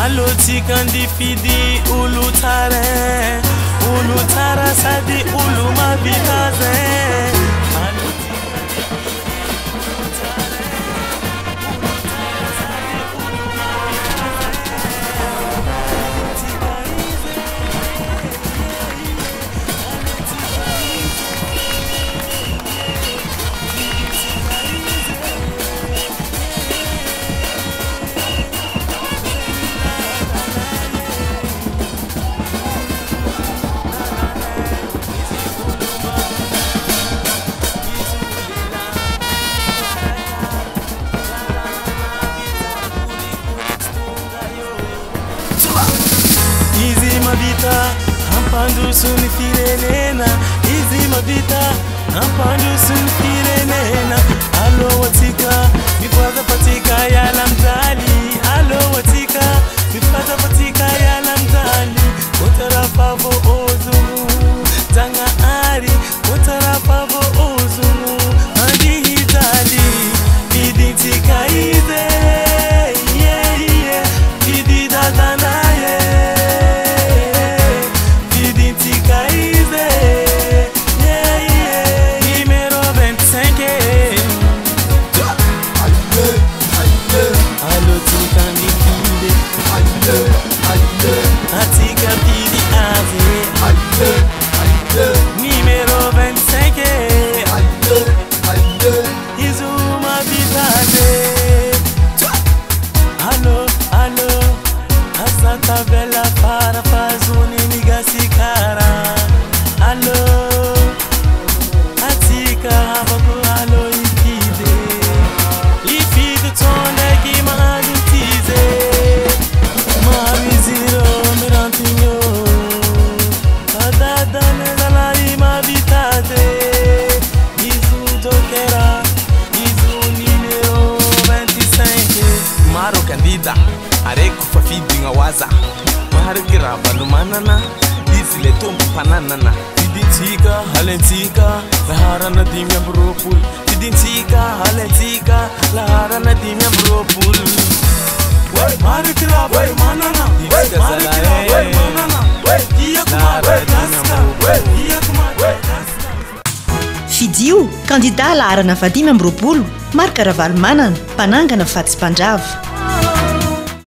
alotsika ndifidy olo tsara sady olo mavita zay Ampandu suni firenena, izi mabita. Ampandu suni firenena. Alo watika, mifaza patika ya lamtali. Alo watika, mifaza patika ya lamtali. Kotara pavo ozumu, zanga ari. Kotara pavo ozumu, andi hitali. Bidi tika ize, yeah yeah. Bidi dadana yeah. Numero 25 Izuma Vitade. Allo, allo, Asata Bella para Fazuni Nigasikara. Allo, Atika Habaku allo ifide. Ifide tonde ki mahadutize. Maviziro mirantinho. Maro candida, areku fafidinga waza. Mahargira balumanana, izile tombu pananana. Tidintika, halentika, laharana dimya bropul. Tidintika, halentika, laharana dimya bropul. Mahargira balumanana, mahargira balumanana. Fidio, candidat laharana 5 amby roapolo, Marc Ravalomanana, mpanangana Faty Mpanjava.